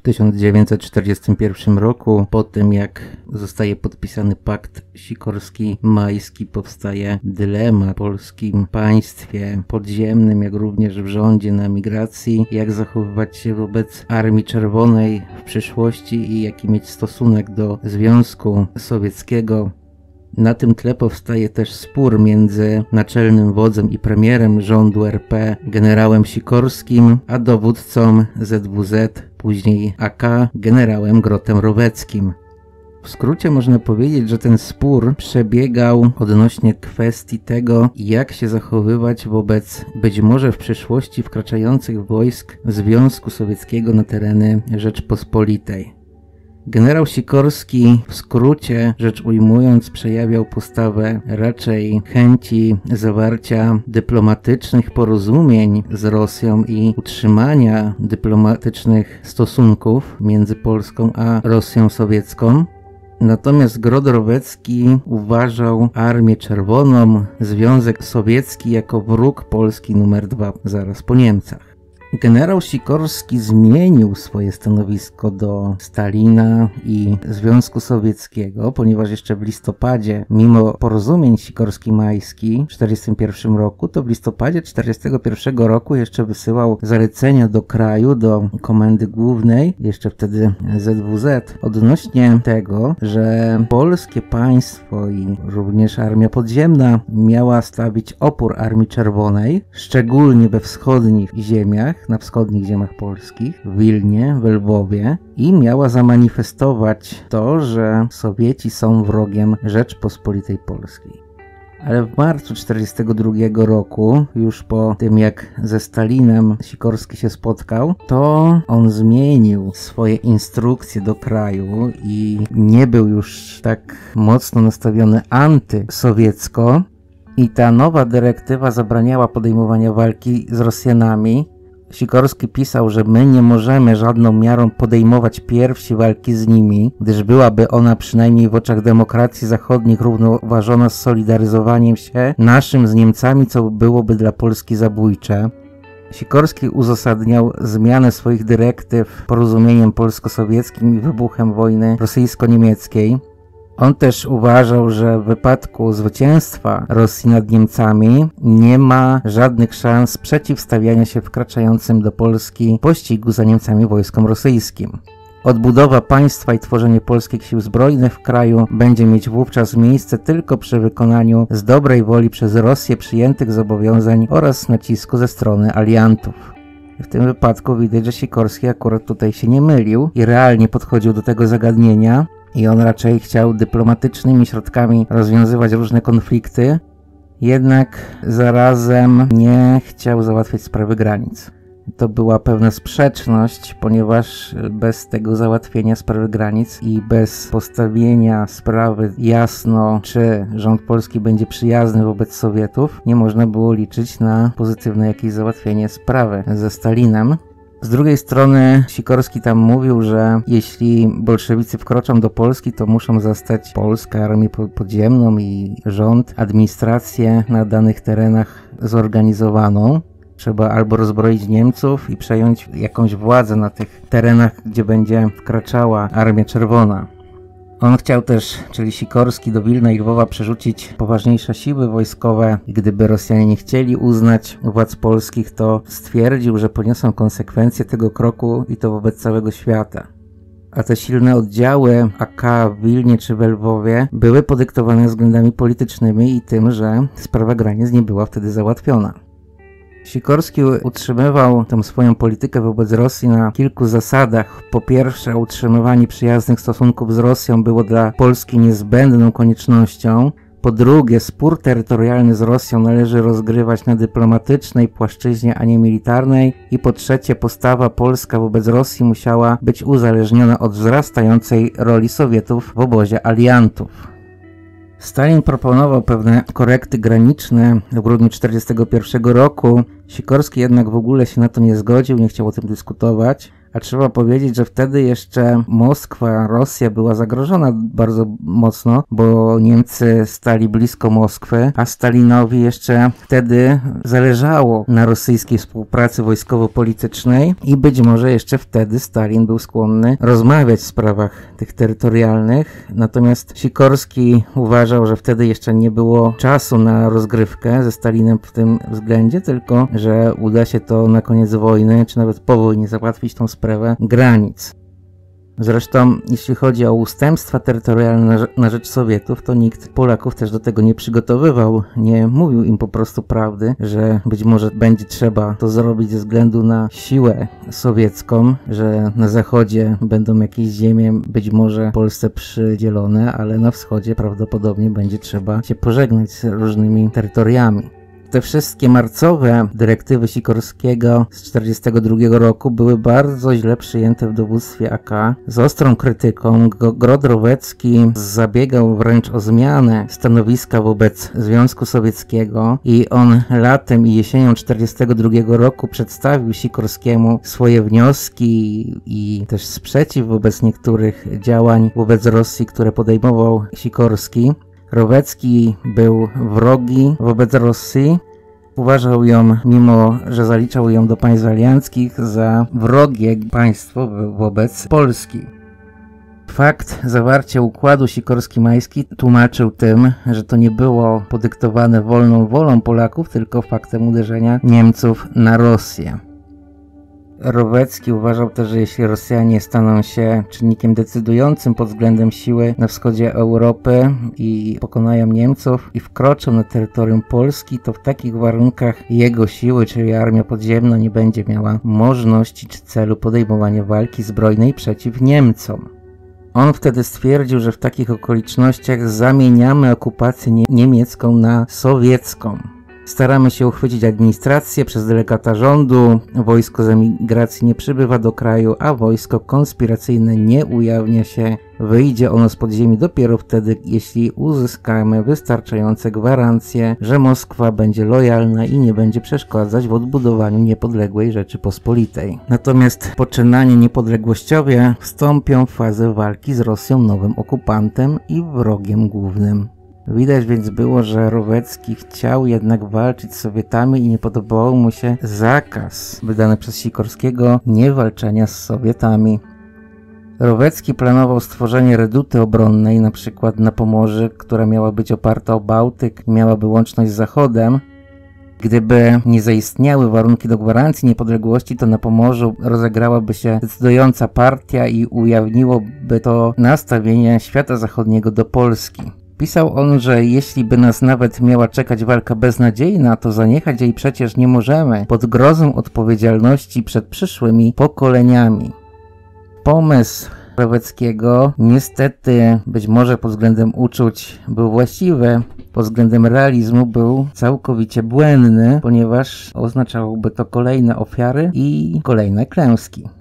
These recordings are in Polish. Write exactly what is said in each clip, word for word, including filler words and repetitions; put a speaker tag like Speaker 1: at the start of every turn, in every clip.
Speaker 1: tysiąc dziewięćset czterdziestym pierwszym roku, po tym jak zostaje podpisany pakt sikorski-majski, powstaje dylemat w polskim państwie podziemnym, jak również w rządzie na migracji, jak zachowywać się wobec Armii Czerwonej w przyszłości i jaki mieć stosunek do Związku Sowieckiego. Na tym tle powstaje też spór między naczelnym wodzem i premierem rządu er pe, generałem Sikorskim, a dowódcą zet wu zet, później a ka, generałem Grotem-Roweckim. W skrócie można powiedzieć, że ten spór przebiegał odnośnie kwestii tego, jak się zachowywać wobec być może w przyszłości wkraczających wojsk Związku Sowieckiego na tereny Rzeczpospolitej. Generał Sikorski, w skrócie rzecz ujmując, przejawiał postawę raczej chęci zawarcia dyplomatycznych porozumień z Rosją i utrzymania dyplomatycznych stosunków między Polską a Rosją sowiecką. Natomiast Grot-Rowecki uważał Armię Czerwoną, Związek Sowiecki jako wróg Polski numer dwa zaraz po Niemcach. Generał Sikorski zmienił swoje stanowisko do Stalina i Związku Sowieckiego, ponieważ jeszcze w listopadzie, mimo porozumień sikorski-majski w tysiąc dziewięćset czterdziestym pierwszym roku, to w listopadzie tysiąc dziewięćset czterdziestego pierwszego roku jeszcze wysyłał zalecenia do kraju, do Komendy Głównej, jeszcze wtedy zet wu zet, odnośnie tego, że polskie państwo i również Armia Podziemna miała stawić opór Armii Czerwonej, szczególnie we wschodnich ziemiach, na wschodnich ziemiach polskich, w Wilnie, w Lwowie, i miała zamanifestować to, że Sowieci są wrogiem Rzeczpospolitej Polskiej. Ale w marcu tysiąc dziewięćset czterdziestego drugiego roku, już po tym jak ze Stalinem Sikorski się spotkał, to on zmienił swoje instrukcje do kraju i nie był już tak mocno nastawiony antysowiecko. I ta nowa dyrektywa zabraniała podejmowania walki z Rosjanami. Sikorski pisał, że my nie możemy żadną miarą podejmować pierwsi walki z nimi, gdyż byłaby ona przynajmniej w oczach demokracji zachodnich równoważona z solidaryzowaniem się naszym z Niemcami, co byłoby dla Polski zabójcze. Sikorski uzasadniał zmianę swoich dyrektyw porozumieniem polsko-sowieckim i wybuchem wojny rosyjsko-niemieckiej. On też uważał, że w wypadku zwycięstwa Rosji nad Niemcami nie ma żadnych szans przeciwstawiania się wkraczającym do Polski pościgu za Niemcami wojskom rosyjskim. Odbudowa państwa i tworzenie polskich sił zbrojnych w kraju będzie mieć wówczas miejsce tylko przy wykonaniu z dobrej woli przez Rosję przyjętych zobowiązań oraz nacisku ze strony aliantów. W tym wypadku widać, że Sikorski akurat tutaj się nie mylił i realnie podchodził do tego zagadnienia. I on raczej chciał dyplomatycznymi środkami rozwiązywać różne konflikty, jednak zarazem nie chciał załatwiać sprawy granic. To była pewna sprzeczność, ponieważ bez tego załatwienia sprawy granic i bez postawienia sprawy jasno, czy rząd polski będzie przyjazny wobec Sowietów, nie można było liczyć na pozytywne jakieś załatwienie sprawy ze Stalinem. Z drugiej strony Sikorski tam mówił, że jeśli bolszewicy wkroczą do Polski, to muszą zastać Polskę, Armię Podziemną i rząd, administrację na danych terenach zorganizowaną. Trzeba albo rozbroić Niemców i przejąć jakąś władzę na tych terenach, gdzie będzie wkraczała Armia Czerwona. On chciał też, czyli Sikorski, do Wilna i Lwowa przerzucić poważniejsze siły wojskowe i gdyby Rosjanie nie chcieli uznać władz polskich, to stwierdził, że poniosą konsekwencje tego kroku i to wobec całego świata. A te silne oddziały a ka w Wilnie czy w Lwowie były podyktowane względami politycznymi i tym, że sprawa granic nie była wtedy załatwiona. Sikorski utrzymywał tę swoją politykę wobec Rosji na kilku zasadach. Po pierwsze, utrzymywanie przyjaznych stosunków z Rosją było dla Polski niezbędną koniecznością. Po drugie, spór terytorialny z Rosją należy rozgrywać na dyplomatycznej płaszczyźnie, a nie militarnej. I po trzecie, postawa polska wobec Rosji musiała być uzależniona od wzrastającej roli Sowietów w obozie aliantów. Stalin proponował pewne korekty graniczne w grudniu tysiąc dziewięćset czterdziestego pierwszego roku. Sikorski jednak w ogóle się na to nie zgodził, nie chciał o tym dyskutować, A trzeba powiedzieć, że wtedy jeszcze Moskwa, Rosja była zagrożona bardzo mocno, bo Niemcy stali blisko Moskwy, a Stalinowi jeszcze wtedy zależało na rosyjskiej współpracy wojskowo-politycznej i być może jeszcze wtedy Stalin był skłonny rozmawiać w sprawach tych terytorialnych. Natomiast Sikorski uważał, że wtedy jeszcze nie było czasu na rozgrywkę ze Stalinem w tym względzie, tylko że uda się to na koniec wojny, czy nawet po wojnie załatwić tą sprawę granic. Zresztą, jeśli chodzi o ustępstwa terytorialne na rzecz Sowietów, to nikt Polaków też do tego nie przygotowywał. Nie mówił im po prostu prawdy, że być może będzie trzeba to zrobić ze względu na siłę sowiecką, że na zachodzie będą jakieś ziemie być może Polsce przydzielone, ale na wschodzie prawdopodobnie będzie trzeba się pożegnać z różnymi terytoriami. Te wszystkie marcowe dyrektywy Sikorskiego z tysiąc dziewięćset czterdziestego drugiego roku były bardzo źle przyjęte w dowództwie A K. Z ostrą krytyką Grodrowecki zabiegał wręcz o zmianę stanowiska wobec Związku Sowieckiego i on latem i jesienią tysiąc dziewięćset czterdziestego drugiego roku przedstawił Sikorskiemu swoje wnioski i też sprzeciw wobec niektórych działań wobec Rosji, które podejmował Sikorski. Rowecki był wrogi wobec Rosji. Uważał ją, mimo że zaliczał ją do państw alianckich, za wrogie państwo wobec Polski. Fakt zawarcia układu Sikorski-Majski tłumaczył tym, że to nie było podyktowane wolną wolą Polaków, tylko faktem uderzenia Niemców na Rosję. Rowecki uważał też, że jeśli Rosjanie staną się czynnikiem decydującym pod względem siły na wschodzie Europy i pokonają Niemców i wkroczą na terytorium Polski, to w takich warunkach jego siły, czyli armia podziemna, nie będzie miała możliwości czy celu podejmowania walki zbrojnej przeciw Niemcom. On wtedy stwierdził, że w takich okolicznościach zamieniamy okupację nie- niemiecką na sowiecką. Staramy się uchwycić administrację przez delegata rządu, wojsko z emigracji nie przybywa do kraju, a wojsko konspiracyjne nie ujawnia się. Wyjdzie ono z podziemi dopiero wtedy, jeśli uzyskamy wystarczające gwarancje, że Moskwa będzie lojalna i nie będzie przeszkadzać w odbudowaniu niepodległej Rzeczypospolitej. Natomiast poczynanie niepodległościowe wstąpią w fazę walki z Rosją, nowym okupantem i wrogiem głównym. Widać więc było, że Rowecki chciał jednak walczyć z Sowietami i nie podobał mu się zakaz wydany przez Sikorskiego niewalczenia z Sowietami. Rowecki planował stworzenie reduty obronnej, np. na Pomorzu, która miała być oparta o Bałtyk i miałaby łączność z Zachodem. Gdyby nie zaistniały warunki do gwarancji niepodległości, to na Pomorzu rozegrałaby się decydująca partia i ujawniłoby to nastawienie świata zachodniego do Polski. Pisał on, że jeśli by nas nawet miała czekać walka beznadziejna, to zaniechać jej przecież nie możemy, pod grozą odpowiedzialności przed przyszłymi pokoleniami. Pomysł Roweckiego niestety, być może pod względem uczuć był właściwy, pod względem realizmu był całkowicie błędny, ponieważ oznaczałoby to kolejne ofiary i kolejne klęski.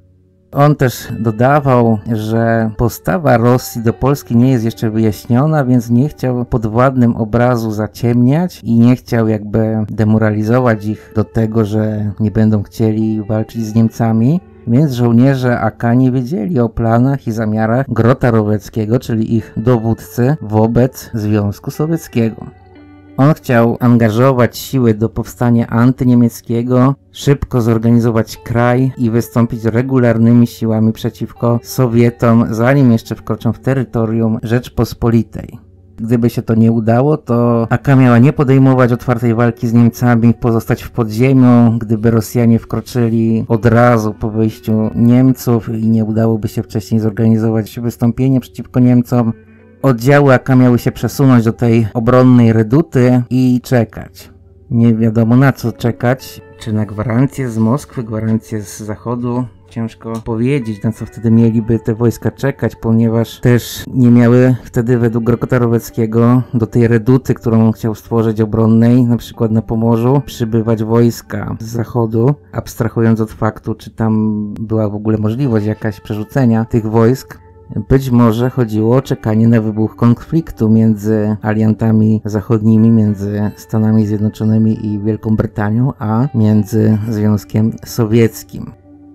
Speaker 1: On też dodawał, że postawa Rosji do Polski nie jest jeszcze wyjaśniona, więc nie chciał podwładnym obrazu zaciemniać i nie chciał jakby demoralizować ich do tego, że nie będą chcieli walczyć z Niemcami. Więc żołnierze A K nie wiedzieli o planach i zamiarach Grota Roweckiego, czyli ich dowódcy, wobec Związku Sowieckiego. On chciał angażować siły do powstania antyniemieckiego, szybko zorganizować kraj i wystąpić regularnymi siłami przeciwko Sowietom, zanim jeszcze wkroczą w terytorium Rzeczpospolitej. Gdyby się to nie udało, to A K miała nie podejmować otwartej walki z Niemcami, pozostać w podziemiu. Gdyby Rosjanie wkroczyli od razu po wyjściu Niemców i nie udałoby się wcześniej zorganizować wystąpienie przeciwko Niemcom, oddziały A K miały się przesunąć do tej obronnej reduty i czekać. Nie wiadomo na co czekać, czy na gwarancje z Moskwy, gwarancje z Zachodu. Ciężko powiedzieć, na co wtedy mieliby te wojska czekać, ponieważ też nie miały wtedy według Grota Roweckiego do tej reduty, którą on chciał stworzyć obronnej, na przykład na Pomorzu, przybywać wojska z Zachodu, abstrahując od faktu, czy tam była w ogóle możliwość jakaś przerzucenia tych wojsk. Być może chodziło o czekanie na wybuch konfliktu między aliantami zachodnimi, między Stanami Zjednoczonymi i Wielką Brytanią, a między Związkiem Sowieckim.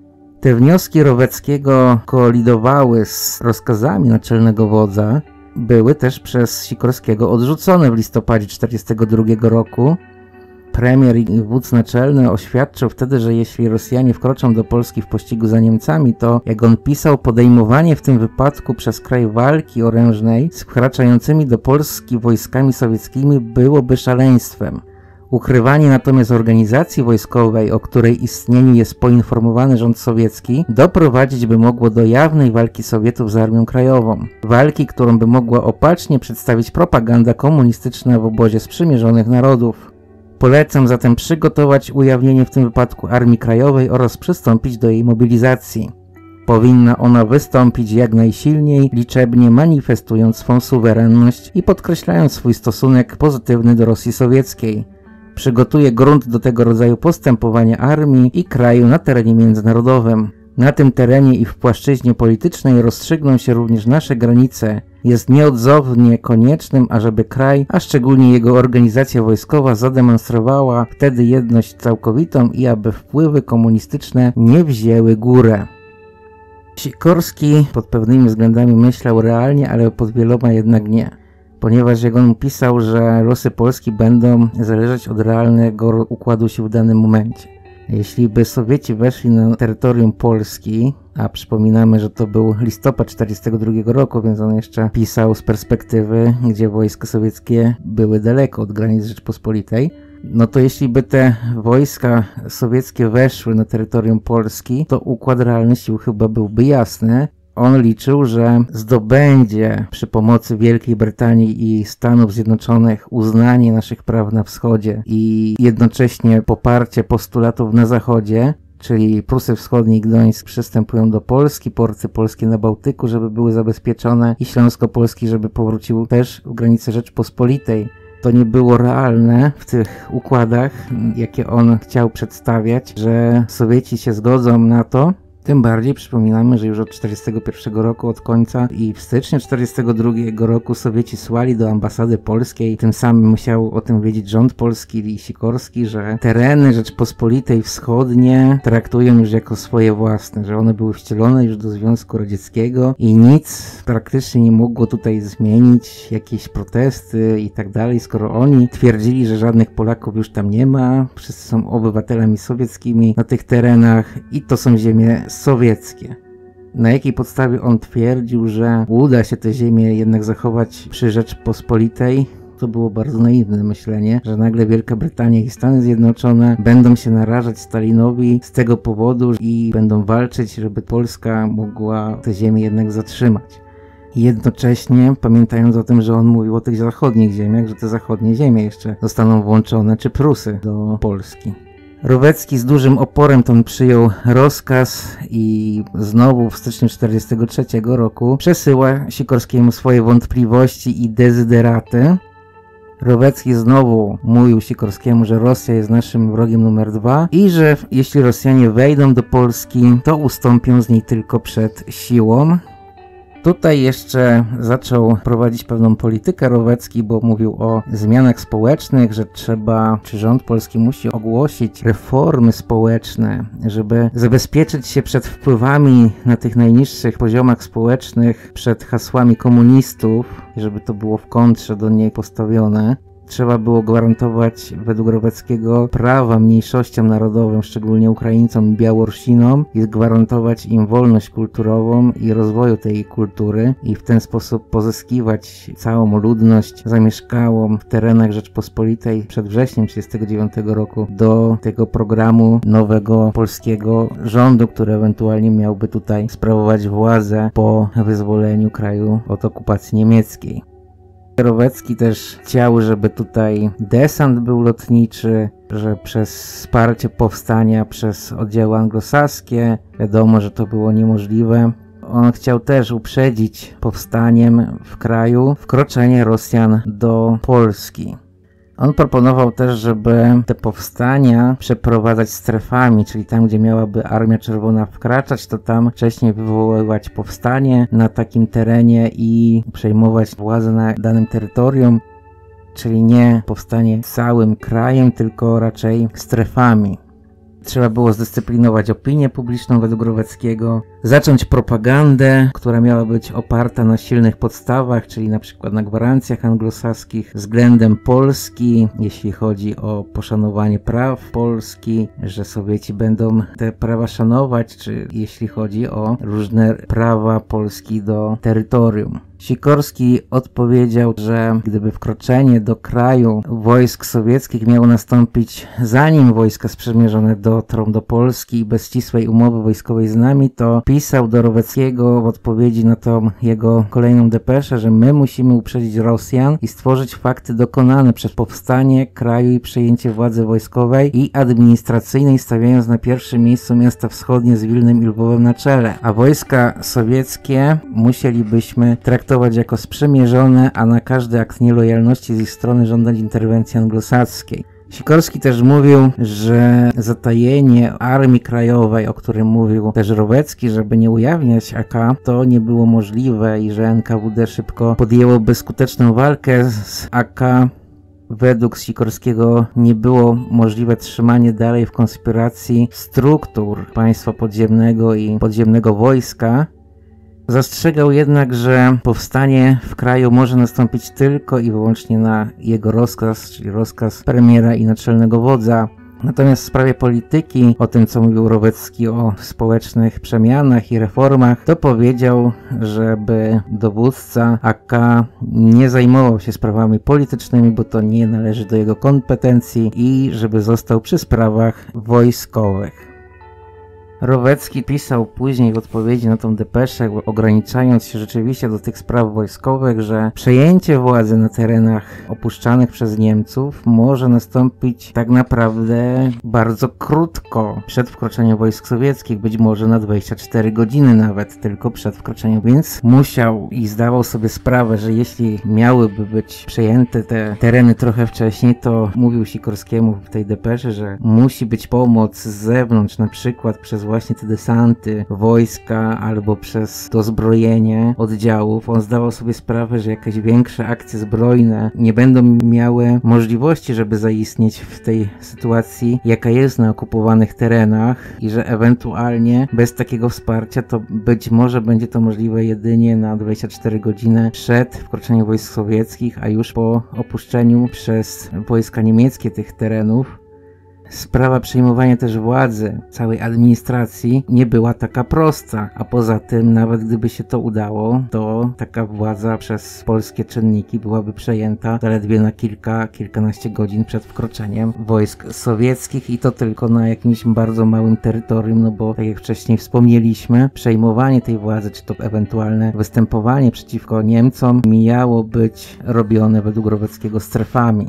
Speaker 1: Te wnioski Roweckiego kolidowały z rozkazami naczelnego wodza, były też przez Sikorskiego odrzucone w listopadzie czterdziestego drugiego roku. Premier i wódz naczelny oświadczył wtedy, że jeśli Rosjanie wkroczą do Polski w pościgu za Niemcami, to, jak on pisał, podejmowanie w tym wypadku przez kraj walki orężnej z wkraczającymi do Polski wojskami sowieckimi byłoby szaleństwem. Ukrywanie natomiast organizacji wojskowej, o której istnieniu jest poinformowany rząd sowiecki, doprowadzić by mogło do jawnej walki Sowietów z Armią Krajową. Walki, którą by mogła opacznie przedstawić propaganda komunistyczna w obozie sprzymierzonych narodów. Polecam zatem przygotować ujawnienie w tym wypadku Armii Krajowej oraz przystąpić do jej mobilizacji. Powinna ona wystąpić jak najsilniej, liczebnie manifestując swą suwerenność i podkreślając swój stosunek pozytywny do Rosji Sowieckiej. Przygotuje grunt do tego rodzaju postępowania armii i kraju na terenie międzynarodowym. Na tym terenie i w płaszczyźnie politycznej rozstrzygną się również nasze granice. Jest nieodzownie koniecznym, ażeby kraj, a szczególnie jego organizacja wojskowa zademonstrowała wtedy jedność całkowitą i aby wpływy komunistyczne nie wzięły górę. Sikorski pod pewnymi względami myślał realnie, ale pod wieloma jednak nie. Ponieważ jak on pisał, że losy Polski będą zależeć od realnego układu sił w danym momencie. Jeśli by Sowieci weszli na terytorium Polski, a przypominamy, że to był listopad czterdziestego drugiego roku, więc on jeszcze pisał z perspektywy, gdzie wojska sowieckie były daleko od granic Rzeczpospolitej, no to jeśli by te wojska sowieckie weszły na terytorium Polski, to układ realny sił chyba byłby jasny. On liczył, że zdobędzie przy pomocy Wielkiej Brytanii i Stanów Zjednoczonych uznanie naszych praw na wschodzie i jednocześnie poparcie postulatów na zachodzie, czyli Prusy Wschodnie i Gdańsk przystępują do Polski, porty polskie na Bałtyku, żeby były zabezpieczone i Śląsko-Polski, żeby powrócił też w granice Rzeczpospolitej. To nie było realne w tych układach, jakie on chciał przedstawiać, że Sowieci się zgodzą na to. Tym bardziej przypominamy, że już od czterdziestego pierwszego roku, od końca i w styczniu czterdziestego drugiego roku Sowieci słali do ambasady polskiej, tym samym musiał o tym wiedzieć rząd polski i Sikorski, że tereny Rzeczpospolitej Wschodnie traktują już jako swoje własne, że one były wcielone już do Związku Radzieckiego i nic praktycznie nie mogło tutaj zmienić, jakieś protesty i tak dalej, skoro oni twierdzili, że żadnych Polaków już tam nie ma, wszyscy są obywatelami sowieckimi na tych terenach i to są ziemie sowieckie. Na jakiej podstawie on twierdził, że uda się te ziemię jednak zachować przy Rzeczpospolitej? To było bardzo naiwne myślenie, że nagle Wielka Brytania i Stany Zjednoczone będą się narażać Stalinowi z tego powodu i będą walczyć, żeby Polska mogła te ziemię jednak zatrzymać. Jednocześnie pamiętając o tym, że on mówił o tych zachodnich ziemiach, że te zachodnie ziemie jeszcze zostaną włączone, czy Prusy, do Polski. Rowecki z dużym oporem ten przyjął rozkaz i znowu w styczniu czterdziestego trzeciego roku przesyła Sikorskiemu swoje wątpliwości i dezyderaty. Rowecki znowu mówił Sikorskiemu, że Rosja jest naszym wrogiem numer dwa i że jeśli Rosjanie wejdą do Polski, to ustąpią z niej tylko przed siłą. Tutaj jeszcze zaczął prowadzić pewną politykę Rowecki, bo mówił o zmianach społecznych, że trzeba, czy rząd polski musi ogłosić reformy społeczne, żeby zabezpieczyć się przed wpływami na tych najniższych poziomach społecznych, przed hasłami komunistów, żeby to było w kontrze do niej postawione. Trzeba było gwarantować według Roweckiego prawa mniejszościom narodowym, szczególnie Ukraińcom i Białorusinom, i gwarantować im wolność kulturową i rozwoju tej kultury i w ten sposób pozyskiwać całą ludność zamieszkałą w terenach Rzeczpospolitej przed wrześniem trzydziestego dziewiątego roku do tego programu nowego polskiego rządu, który ewentualnie miałby tutaj sprawować władzę po wyzwoleniu kraju od okupacji niemieckiej. Rowecki też chciał, żeby tutaj desant był lotniczy, że przez wsparcie powstania przez oddziały anglosaskie, wiadomo, że to było niemożliwe. On chciał też uprzedzić powstaniem w kraju wkroczenie Rosjan do Polski. On proponował też, żeby te powstania przeprowadzać strefami, czyli tam, gdzie miałaby Armia Czerwona wkraczać, to tam wcześniej wywoływać powstanie na takim terenie i przejmować władzę na danym terytorium, czyli nie powstanie całym krajem, tylko raczej strefami. Trzeba było zdyscyplinować opinię publiczną według Roweckiego, zacząć propagandę, która miała być oparta na silnych podstawach, czyli na przykład na gwarancjach anglosaskich względem Polski, jeśli chodzi o poszanowanie praw Polski, że Sowieci będą te prawa szanować, czy jeśli chodzi o różne prawa Polski do terytorium. Sikorski odpowiedział, że gdyby wkroczenie do kraju wojsk sowieckich miało nastąpić zanim wojska sprzymierzone dotrą do Polski i bez ścisłej umowy wojskowej z nami, to pisał do Roweckiego w odpowiedzi na tą jego kolejną depeszę, że my musimy uprzedzić Rosjan i stworzyć fakty dokonane przez powstanie kraju i przejęcie władzy wojskowej i administracyjnej, stawiając na pierwszym miejscu miasta wschodnie z Wilnem i Lwowem na czele, a wojska sowieckie musielibyśmy traktować jako sprzymierzone, a na każdy akt nielojalności z ich strony żądać interwencji anglosackiej. Sikorski też mówił, że zatajenie Armii Krajowej, o którym mówił też Rowecki, żeby nie ujawniać A K, to nie było możliwe i że N K W D szybko podjęłoby skuteczną walkę z A K. Według Sikorskiego nie było możliwe trzymanie dalej w konspiracji struktur państwa podziemnego i podziemnego wojska. Zastrzegał jednak, że powstanie w kraju może nastąpić tylko i wyłącznie na jego rozkaz, czyli rozkaz premiera i naczelnego wodza. Natomiast w sprawie polityki, o tym co mówił Rowecki o społecznych przemianach i reformach, to powiedział, żeby dowódca A K nie zajmował się sprawami politycznymi, bo to nie należy do jego kompetencji i żeby został przy sprawach wojskowych. Rowecki pisał później w odpowiedzi na tą depeszę, ograniczając się rzeczywiście do tych spraw wojskowych, że przejęcie władzy na terenach opuszczanych przez Niemców może nastąpić tak naprawdę bardzo krótko przed wkroczeniem wojsk sowieckich, być może na dwadzieścia cztery godziny nawet tylko przed wkroczeniem, więc musiał i zdawał sobie sprawę, że jeśli miałyby być przejęte te tereny trochę wcześniej, to mówił Sikorskiemu w tej depeszy, że musi być pomoc z zewnątrz, na przykład przez właśnie te desanty, wojska albo przez dozbrojenie oddziałów. On zdawał sobie sprawę, że jakieś większe akcje zbrojne nie będą miały możliwości, żeby zaistnieć w tej sytuacji, jaka jest na okupowanych terenach i że ewentualnie bez takiego wsparcia to być może będzie to możliwe jedynie na dwadzieścia cztery godziny przed wkroczeniem wojsk sowieckich, a już po opuszczeniu przez wojska niemieckie tych terenów. Sprawa przejmowania też władzy całej administracji nie była taka prosta, a poza tym nawet gdyby się to udało, to taka władza przez polskie czynniki byłaby przejęta zaledwie na kilka, kilkanaście godzin przed wkroczeniem wojsk sowieckich i to tylko na jakimś bardzo małym terytorium, no bo tak jak wcześniej wspomnieliśmy, przejmowanie tej władzy, czy to ewentualne występowanie przeciwko Niemcom miało być robione według Roweckiego strefami.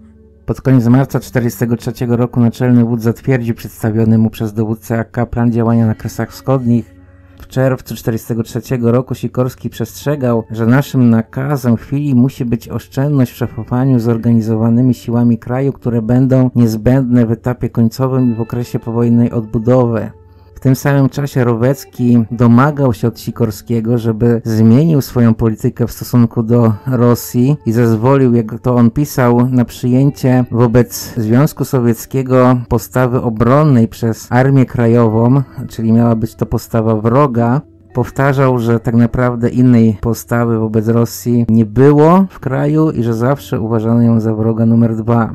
Speaker 1: Pod koniec marca tysiąc dziewięćset czterdziestego trzeciego roku naczelny wódz zatwierdził przedstawiony mu przez dowódcę A K plan działania na Kresach Wschodnich. W czerwcu tysiąc dziewięćset czterdziestego trzeciego roku Sikorski przestrzegał, że naszym nakazem chwili musi być oszczędność w szefowaniu zorganizowanymi siłami kraju, które będą niezbędne w etapie końcowym i w okresie powojennej odbudowy. W tym samym czasie Rowecki domagał się od Sikorskiego, żeby zmienił swoją politykę w stosunku do Rosji i zezwolił, jak to on pisał, na przyjęcie wobec Związku Sowieckiego postawy obronnej przez Armię Krajową, czyli miała być to postawa wroga. Powtarzał, że tak naprawdę innej postawy wobec Rosji nie było w kraju i że zawsze uważano ją za wroga numer dwa.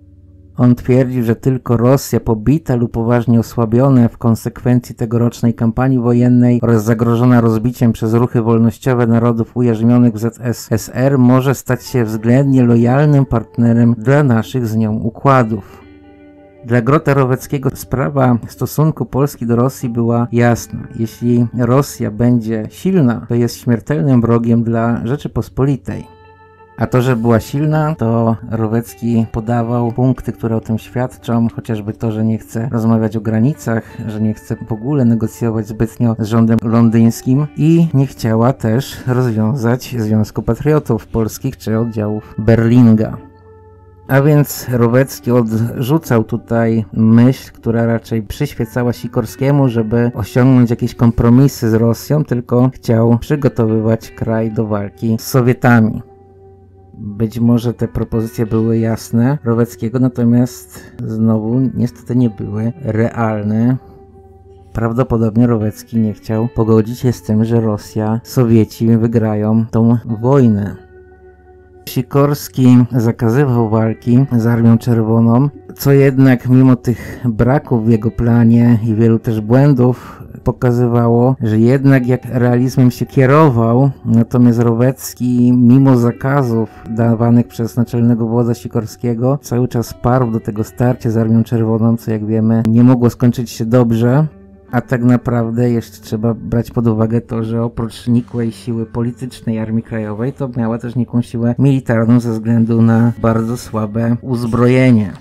Speaker 1: On twierdził, że tylko Rosja pobita lub poważnie osłabiona w konsekwencji tegorocznej kampanii wojennej oraz zagrożona rozbiciem przez ruchy wolnościowe narodów ujarzmionych w Z S R może stać się względnie lojalnym partnerem dla naszych z nią układów. Dla Grota Roweckiego sprawa stosunku Polski do Rosji była jasna. Jeśli Rosja będzie silna, to jest śmiertelnym wrogiem dla Rzeczypospolitej. A to, że była silna, to Rowecki podawał punkty, które o tym świadczą, chociażby to, że nie chce rozmawiać o granicach, że nie chce w ogóle negocjować zbytnio z rządem londyńskim i nie chciała też rozwiązać Związku Patriotów Polskich czy oddziałów Berlinga. A więc Rowecki odrzucał tutaj myśl, która raczej przyświecała Sikorskiemu, żeby osiągnąć jakieś kompromisy z Rosją, tylko chciał przygotowywać kraj do walki z Sowietami. Być może te propozycje były jasne Roweckiego, natomiast znowu niestety nie były realne. Prawdopodobnie Rowecki nie chciał pogodzić się z tym, że Rosja, Sowieci wygrają tą wojnę. Sikorski zakazywał walki z Armią Czerwoną, co jednak mimo tych braków w jego planie i wielu też błędów pokazywało, że jednak jak realizmem się kierował, natomiast Rowecki mimo zakazów dawanych przez naczelnego wodza Sikorskiego cały czas parł do tego starcia z Armią Czerwoną, co jak wiemy nie mogło skończyć się dobrze. A tak naprawdę jeszcze trzeba brać pod uwagę to, że oprócz nikłej siły politycznej Armii Krajowej, to miała też nikłą siłę militarną ze względu na bardzo słabe uzbrojenie.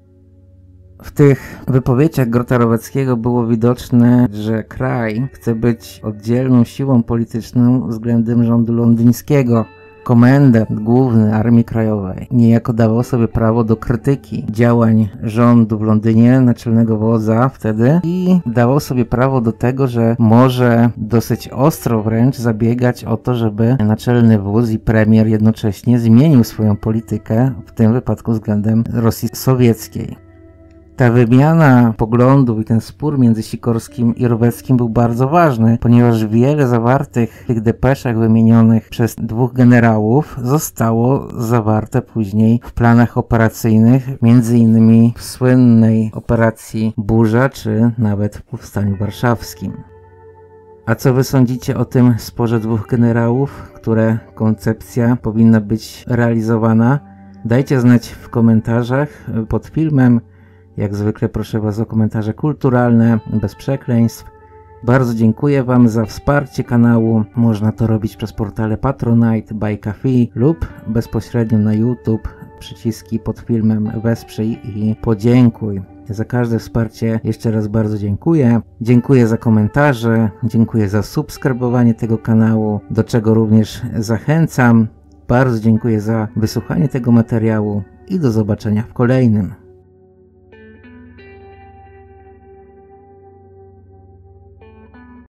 Speaker 1: W tych wypowiedziach Grota Roweckiego było widoczne, że kraj chce być oddzielną siłą polityczną względem rządu londyńskiego. Komendant główny Armii Krajowej niejako dawał sobie prawo do krytyki działań rządu w Londynie, naczelnego wodza wtedy, i dawał sobie prawo do tego, że może dosyć ostro wręcz zabiegać o to, żeby naczelny wódz i premier jednocześnie zmienił swoją politykę, w tym wypadku względem Rosji Sowieckiej. Ta wymiana poglądów i ten spór między Sikorskim i Roweckim był bardzo ważny, ponieważ wiele zawartych w tych depeszach wymienionych przez dwóch generałów zostało zawarte później w planach operacyjnych, między innymi w słynnej operacji Burza, czy nawet w Powstaniu Warszawskim. A co wy sądzicie o tym sporze dwóch generałów, które koncepcja powinna być realizowana? Dajcie znać w komentarzach pod filmem. Jak zwykle proszę was o komentarze kulturalne, bez przekleństw. Bardzo dziękuję wam za wsparcie kanału. Można to robić przez portale Patronite, Buy Coffee lub bezpośrednio na YouTube. Przyciski pod filmem wesprzyj i podziękuj. Za każde wsparcie jeszcze raz bardzo dziękuję. Dziękuję za komentarze, dziękuję za subskrybowanie tego kanału, do czego również zachęcam. Bardzo dziękuję za wysłuchanie tego materiału i do zobaczenia w kolejnym.